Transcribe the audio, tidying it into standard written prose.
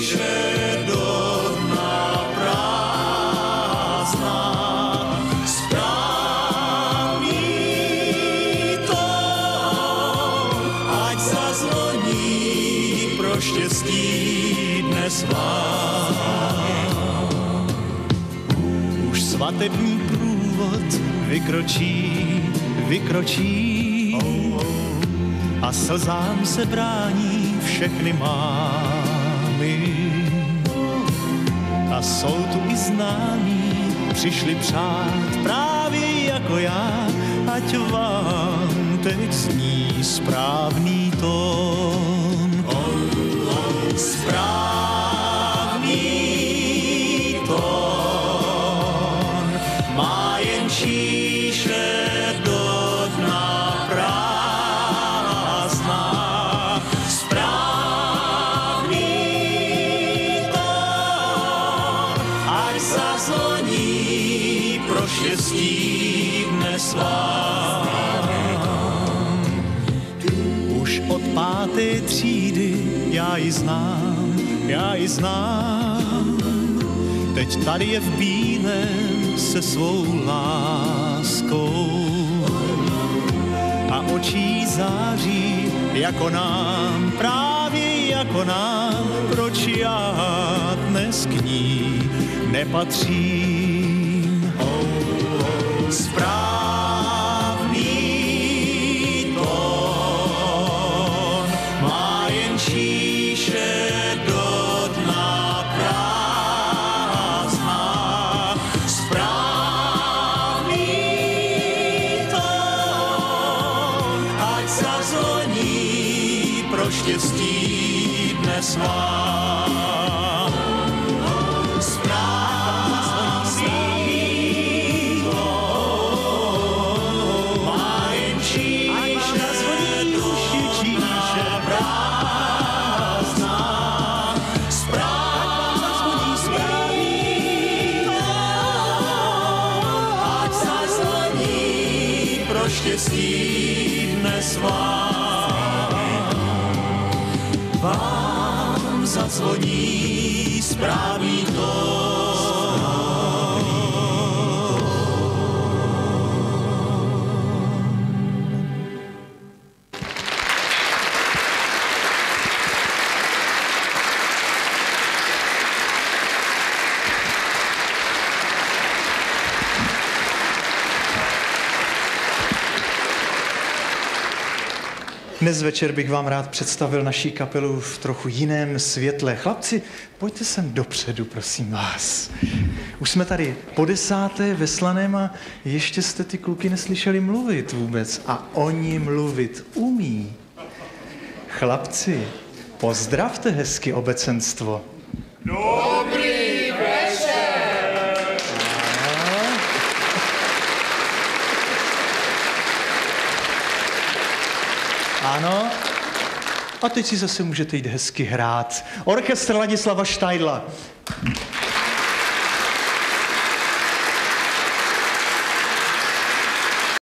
číše do dna prázdná. Správný tón, ať zazvoní pro štěstí dnes vám. Už svatební průvod vykročí a slzám se brání všechny mámy. A jsou tu i známí, přišli přát právě jako já, ať vám teď zní správný tón. Správný tón má jen číše do dna prázdná. Správný tón, ať zazvoní pro štěstí dnes vám. Už od 5. třídy já ji znám. Teď tady je v bílém se svou láskou a očí září jako nám, právě jako nám. Proč já dnes k ní nepatřím? Správný tón má jen číše do dna prázdná. Správný tón, ať zazvoní pro štěstí dnes vám. Správný tón má jen číše do dna prázdná. Štěstí dnes vám zazvoní správný tón. Dnes večer bych vám rád představil naší kapelu v trochu jiném světle. Chlapci, pojďte sem dopředu, prosím vás. Už jsme tady po 10. ve Slaném a ještě jste ty kluky neslyšeli mluvit vůbec. A oni mluvit umí. Chlapci, pozdravte hezky obecenstvo. Dobrý večer! Ano. A teď si zase můžete jít hezky hrát. Orchestr Ladislava Štajdla.